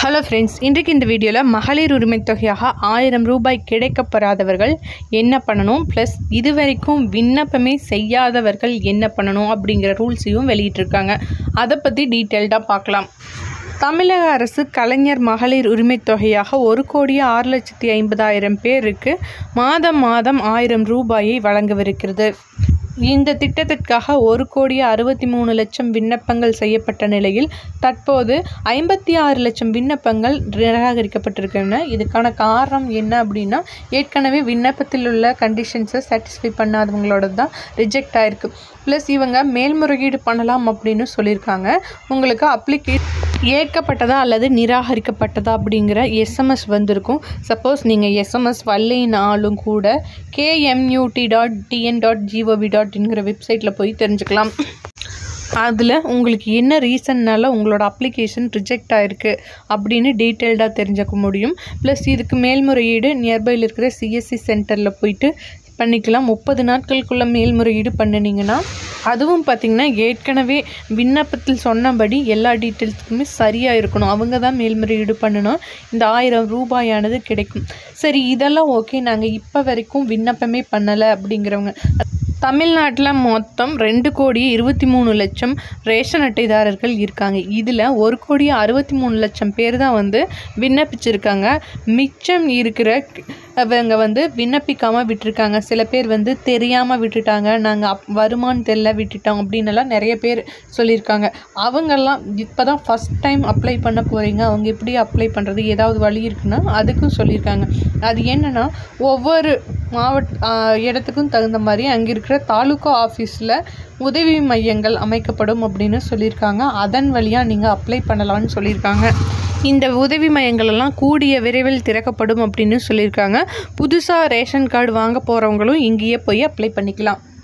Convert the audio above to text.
Hello friends, இன்றைக்கு இந்த வீடியோவில் மகளிர் உரிமை தொகையாக 1000 ரூபாய் கிடைக்கப்பெறாதவர்கள் என்ன பண்ணணும், ப்ளஸ் இதுவரைக்கும் விண்ணப்பமே செய்யாதவர்கள் என்ன பண்ணணும் அப்படிங்கிற ரூல்ஸையும் வெளியிட்டிருக்காங்க. அதை பற்றி டீட்டெயில்டாக பார்க்கலாம். தமிழக அரசு கலைஞர் மகளிர் உரிமை தொகையாக 1,06,50,000 பேருக்கு மாதம் 1000 ரூபாயை வழங்கவிருக்கிறது. இந்த திட்டத்திற்காக 1,63,00,000 விண்ணப்பங்கள் செய்யப்பட்ட நிலையில் தற்போது 56 லட்சம் விண்ணப்பங்கள் நிராகரிக்கப்பட்டிருக்கின்றன. இதுக்கான காரணம் என்ன அப்படின்னா, ஏற்கனவே விண்ணப்பத்தில் உள்ள கண்டிஷன்ஸை சாட்டிஸ்ஃபை பண்ணாதவங்களோட தான் ரிஜெக்ட் ஆகிருக்கு. ப்ளஸ் இவங்க மேல்முறையீடு பண்ணலாம் அப்படின்னு சொல்லியிருக்காங்க. உங்களுக்கு ஏற்கப்பட்டதா அல்லது நிராகரிக்கப்பட்டதா அப்படிங்கிற SMS வந்திருக்கும். சப்போஸ் நீங்கள் SMS வரலைனாலும் கூட kmut.tn.gov.inங்கிற வெப்சைட்டில் போய் தெரிஞ்சுக்கலாம். அதில் உங்களுக்கு என்ன ரீசன்னால உங்களோட அப்ளிகேஷன் ரிஜெக்ட் ஆகிருக்கு அப்படின்னு டீட்டெயில்டாக தெரிஞ்சுக்க முடியும். ப்ளஸ் இதுக்கு மேல்முறையீடு நியர்பையில் இருக்கிற CSC சென்டரில் போயிட்டு பண்ணிக்கலாம். 30 நாட்களுக்குள்ளே மேல்முறையீடு பண்ணினீங்கன்னா, அதுவும் பார்த்திங்கன்னா ஏற்கனவே விண்ணப்பத்தில் சொன்னபடி எல்லா டீட்டெயில்ஸுக்குமே சரியாக இருக்கணும். அவங்க தான் மேல்முறையீடு பண்ணணும். இந்த 1000 ரூபாயானது கிடைக்கும். சரி, இதெல்லாம் ஓகே, நாங்கள் இப்போ வரைக்கும் விண்ணப்பமே பண்ணலை அப்படிங்கிறவங்க, தமிழ்நாட்டில் மொத்தம் 2,23,00,000 ரேஷன் அட்டைதாரர்கள் இருக்காங்க. இதில் 1,63,00,000 பேர் தான் விண்ணப்பிச்சிருக்காங்க. மிச்சம் இருக்கிற அவங்க விண்ணப்பிக்காமல் விட்டுருக்காங்க. சில பேர் தெரியாமல் விட்டுட்டாங்க, நாங்கள் வருமானு தெரியல விட்டுட்டோம் அப்படின்னலாம் நிறைய பேர் சொல்லியிருக்காங்க. அவங்கெல்லாம் இப்போ தான் ஃபஸ்ட் டைம் அப்ளை பண்ண போகிறீங்க. அவங்க எப்படி அப்ளை பண்ணுறது, ஏதாவது வழி இருக்குன்னா அதுக்கும் சொல்லியிருக்காங்க. அது என்னென்னா, ஒவ்வொரு இடத்துக்கும் தகுந்த மாதிரி அங்கே இருக்கிற தாலுகா ஆஃபீஸில் உதவி மையங்கள் அமைக்கப்படும் அப்படின்னு சொல்லியிருக்காங்க. அதன் வழியாக நீங்கள் அப்ளை பண்ணலான்னு சொல்லியிருக்காங்க. இந்த உதவி மையங்கள் எல்லாம் கூடிய விரைவில் திறக்கப்படும் அப்படின்னு சொல்லியிருக்காங்க. புதுசாக ரேஷன் கார்டு வாங்க போகிறவங்களும் இங்கேயே போய் அப்ளை பண்ணிக்கலாம்.